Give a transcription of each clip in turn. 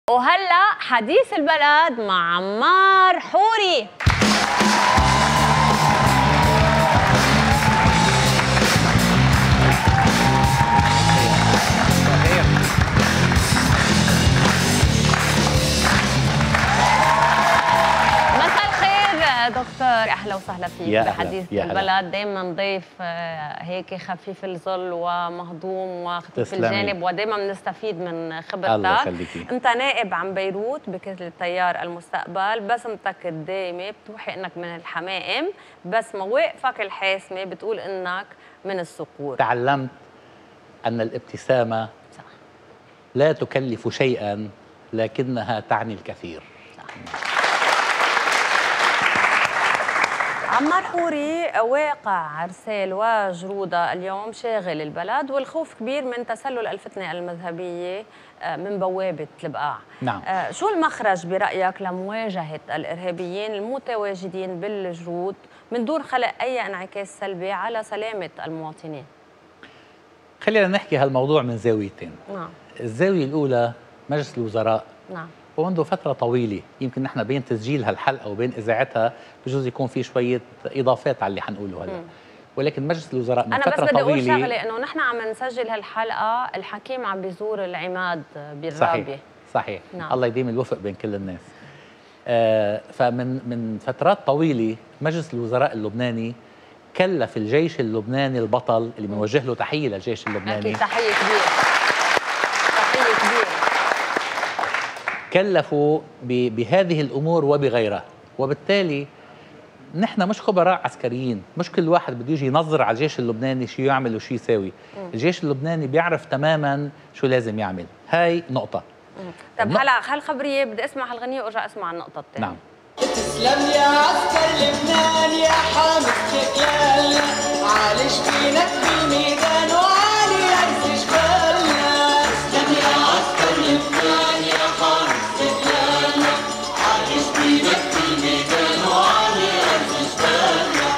وهلا حديث البلد مع عمار حوري. دكتور اهلا وسهلا فيك بحديث البلد. دائما ضيف هيك خفيف الظل ومهضوم وخفيف الجانب، ودائما بنستفيد من خبرتك. انت نائب عن بيروت بكتله تيار المستقبل، بسمتك الدائمه بتوحي انك من الحمائم، بس مواقفك الحاسمه بتقول انك من الصقور. تعلمت ان الابتسامه صح لا تكلف شيئا لكنها تعني الكثير. صح. عمار حوري، واقع عرسال وجرودة اليوم شاغل البلد، والخوف كبير من تسلل الفتنة المذهبية من بوابة البقاع. نعم. شو المخرج برأيك لمواجهة الإرهابيين المتواجدين بالجرود من دون خلق أي انعكاس سلبي على سلامة المواطنين؟ خلينا نحكي هالموضوع من زاويتين. نعم. الزاوية الأولى مجلس الوزراء. نعم. ومنذ فترة طويلة، يمكن نحن بين تسجيل هالحلقة وبين إذاعتها بجوز يكون في شوية إضافات على اللي حنقوله هلا، ولكن مجلس الوزراء من فترة طويلة. أنا بس بدي أقول شغلة، إنه نحن عم نسجل هالحلقة الحكيم عم بيزور العماد بالرابية. صحيح. نعم. الله يديم الوفق بين كل الناس. فمن فترات طويلة مجلس الوزراء اللبناني كلف الجيش اللبناني البطل اللي بنوجه له تحية للجيش اللبناني. أكيد تحية كبيرة. تحية كبيرة. كلفوا بهذه الأمور وبغيرها، وبالتالي نحن مش خبراء عسكريين، مش كل واحد بده يجي ينظر على الجيش اللبناني شو يعمل وشو يساوي. الجيش اللبناني بيعرف تماما شو لازم يعمل، هاي نقطة. طب هلا هالخبرية بدي اسمع هالغنية وارجع اسمع النقطة الثانية. نعم. تسلم يا عسكر لبنان يا حامي استقلالنا، عالج فينك بالميدان وعالي عز جبالنا. تسلم يا عسكر لبنان يا حامي استقلالنا، عالج فينك بالميدان وعالي عز جبالنا.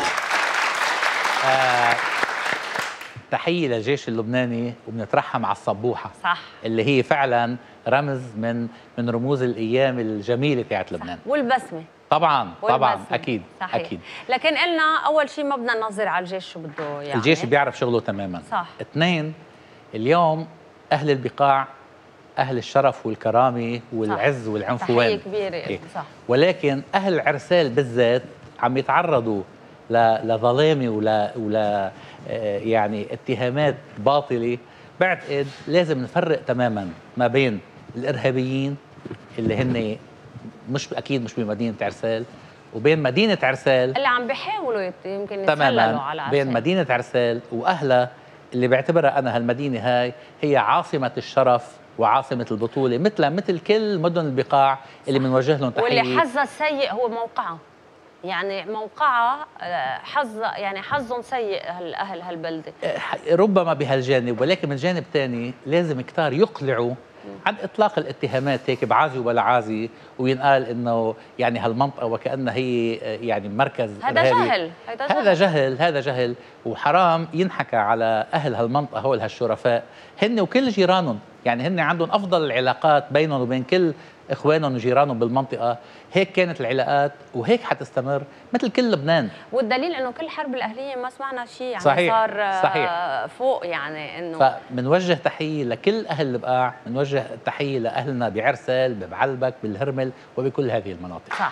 تحية للجيش اللبناني، وبنترحم على الصبوحة. صح. اللي هي فعلا رمز من رموز الايام الجميله تاعت لبنان. والبسمه طبعا والبسمة. طبعا اكيد. صحيح. اكيد. لكن قلنا اول شيء ما بدنا ننظر على الجيش شو بده يعني. الجيش بيعرف شغله تماما. صح. اثنين، اليوم اهل البقاع اهل الشرف والكرامه والعز والعنفوان. تحيه كبيره. إيه. صح. ولكن اهل عرسال بالذات عم يتعرضوا لظلامه ولا يعني اتهامات باطله. بعتقد لازم نفرق تماما ما بين الارهابيين اللي هن اكيد مش بمدينه عرسال، وبين مدينه عرسال اللي عم بيحاولوا يمكن يتسللوا على عرسال، بين مدينه عرسال واهلها اللي بعتبرها انا هالمدينه هاي هي عاصمه الشرف وعاصمه البطوله، مثل كل مدن البقاع اللي بنوجه لهم تحيه. واللي حظها السيء هو موقعها، يعني موقعها حظهم سيء اهل هالبلده. ربما بهالجانب، ولكن من جانب ثاني لازم كتار يقلعوا عن اطلاق الاتهامات هيك بعازي ولا عازي، وينقال انه يعني هالمنطقه وكانها هي يعني مركز هذا جهل. هذا جهل وحرام ينحكى على اهل هالمنطقه هول هالشرفاء، هن وكل جيرانهم، يعني هن عندهم افضل العلاقات بينهم وبين كل اخوانهم وجيرانهم بالمنطقه. هيك كانت العلاقات وهيك حتستمر مثل كل لبنان. والدليل انه كل حرب الاهليه ما سمعنا شيء، يعني صحيح. صار صحيح. فوق، يعني انه فبنوجه تحيه لكل اهل البقاع، بنوجه تحيه لاهلنا بعرسال، ببعلبك، بالهرمل، وبكل هذه المناطق. صح.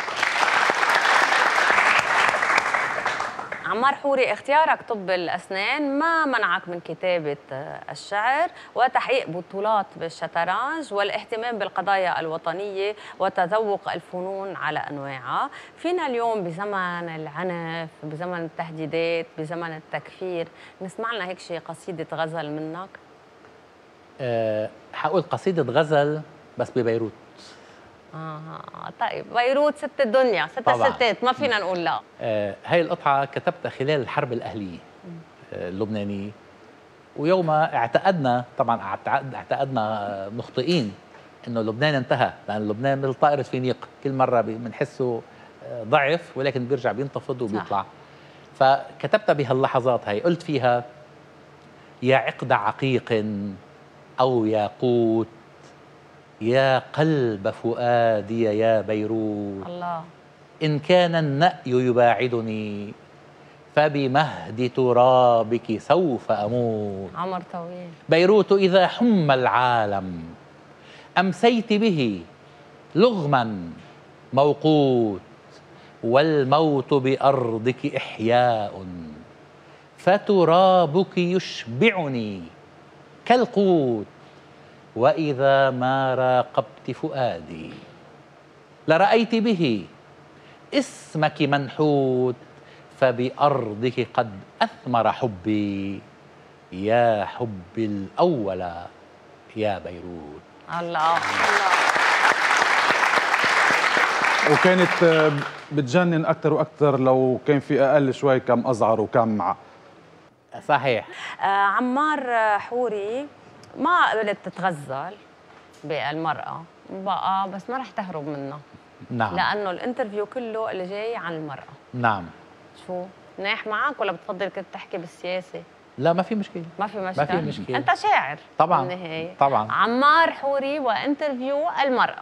عمار حوري، اختيارك طب الأسنان ما منعك من كتابة الشعر وتحقيق بطولات بالشطرنج والاهتمام بالقضايا الوطنية وتذوق الفنون على أنواعها. فينا اليوم بزمن العنف، بزمن التهديدات، بزمن التكفير، نسمع لنا هيك شيء قصيدة غزل منك؟ حقول قصيدة غزل بس ببيروت. طيب بيروت ست الدنيا، ست الستات، ما فينا نقول لا. هاي القطعة كتبتها خلال الحرب الأهلية اللبنانية، ويومها اعتقدنا مخطئين انه لبنان انتهى، لأن لبنان مثل طائرة فينيق، كل مرة بنحسه ضعف ولكن بيرجع بينتفض وبيطلع. فكتبتها بهاللحظات هاي، قلت فيها: يا عقد عقيق أو ياقوت يا قلب فؤادي يا بيروت، الله. إن كان النأي يباعدني فبمهد ترابك سوف أموت. عمر طويل. بيروت إذا حم العالم أمسيت به لغما موقوت، والموت بأرضك إحياء فترابك يشبعني كالقوت، وإذا ما راقبت فؤادي لرأيت به اسمك منحوت، فبأرضك قد أثمر حبي يا حبي الأول يا بيروت. الله الله. وكانت بتجنن أكثر وأكثر لو كان في أقل شوي كم أزعر وكم صحيح. عمار حوري، ما قبلت تتغزل بالمرأة بقى، بس ما رح تهرب منها. نعم. لأنه الانترفيو كله اللي جاي عن المرأة. نعم. شو؟ منيح معك ولا بتفضل كنت تحكي بالسياسة؟ لا ما في مشكلة. ما في مشكلة. ما في مشكلة. أنت شاعر طبعا بالنهاية. طبعا. عمار حوري وانترفيو المرأة.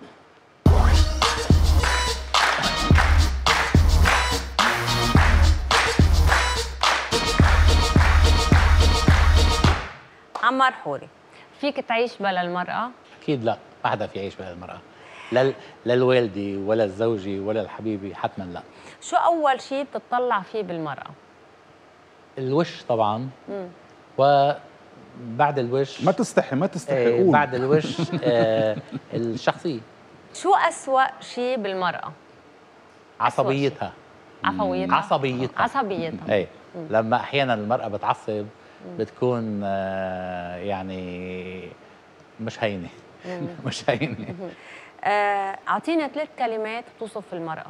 عمار حوري، فيك تعيش بلا المرأة؟ أكيد لا، ما حدا في يعيش بلا المرأة، لا الوالدة ولا الزوجة ولا الحبيبة، حتما لا. شو أول شيء بتطلع فيه بالمرأة؟ الوش طبعا. وبعد الوش ما تستحي قول. بعد الوش الشخصية. شو أسوأ شيء بالمرأة؟ عصبيتها. عصبيتها. ايه، لما احيانا المرأة بتعصب بتكون يعني مش هينة. مش هينة. أعطينا 3 كلمات توصف المرأة.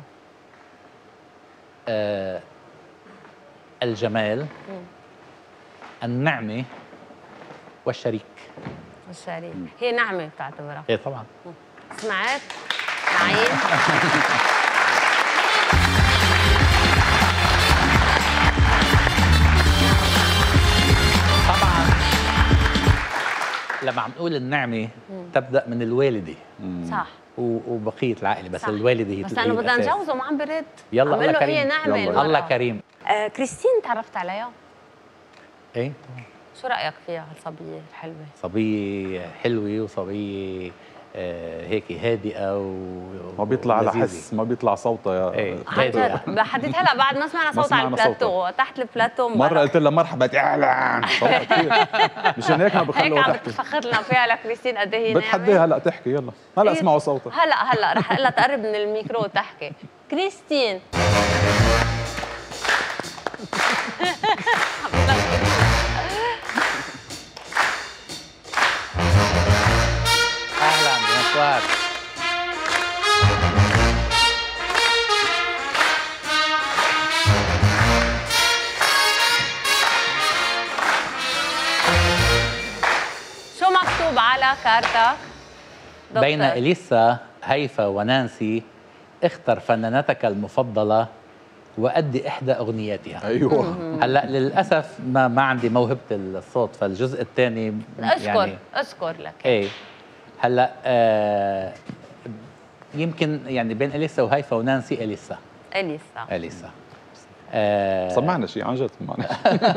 الجمال، النعمة، والشريك. الشريك هي نعمة بتعتبرها؟ ايه طبعا. سمعت؟ نعيم. طبعا لما عم نقول النعمة تبدأ من الوالدة. صح. وبقية العائلة، بس صح. الوالدة هي بس أنا بدنا نجوزه ما عم برد. يلا الله كريم. هي نعمة. الله كريم. كريستين تعرفت عليها؟ ايه. شو رأيك فيها هالصبية الحلوة؟ صبية حلوة وصبية هيك هادئة ما بيطلع على حس، ما بيطلع صوتها يا ايه. حديت هلا بعد ما سمعنا صوتها على البلاتو، تحت البلاتو مرة قلت لها مرحبا اعلان صوتها كثير، مشان هيك ما بخلوها تحكي. هيك عم بتفخر لنا فيها لكريستين قد ايه هي ناعمة. بتحديها هلا تحكي، يلا هلا اسمعوا صوتها. هلا رح اقول لها تقرب من الميكرو وتحكي. كريستين. اهلا بونسوار. شو مكتوب على كارتك؟ بين إليسا، هيفا ونانسي اختر فنانتك المفضلة وأدي إحدى أغنياتها. أيوة. هلا للأسف ما عندي موهبة الصوت، فالجزء الثاني يعني اذكر لك. إيه. هلا يمكن يعني بين إليسا وهيفا ونانسي إليسا. سمعنا شيء عن جد. سمعنا.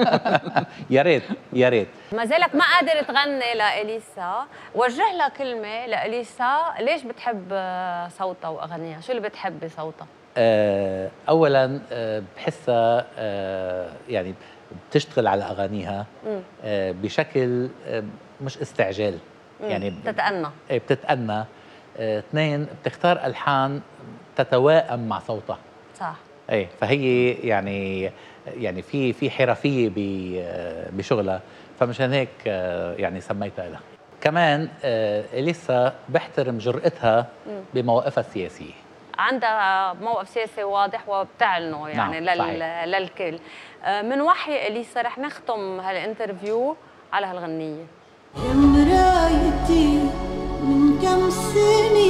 يا ريت. ما زالك ما قادر تغني لإليسا، وجه لها كلمة لإليسا، ليش بتحب صوتها وأغانيها؟ شو اللي بتحب بصوتها؟ أولاً بحسها يعني بتشتغل على أغانيها بشكل مش استعجال، يعني بتتأنى. 2 بتختار ألحان تتوائم مع صوتها. صح. ايه، فهي يعني في حرفيه بشغلها، فمشان هيك يعني سميتها لها. كمان إليسا بحترم جرأتها بمواقفها السياسيه. عندها موقف سياسي واضح وبتعلنه يعني. نعم. للكل. من وحي إليسا رح نختم هالانترفيو على هالغنيه. يا مرايتي من كم سنة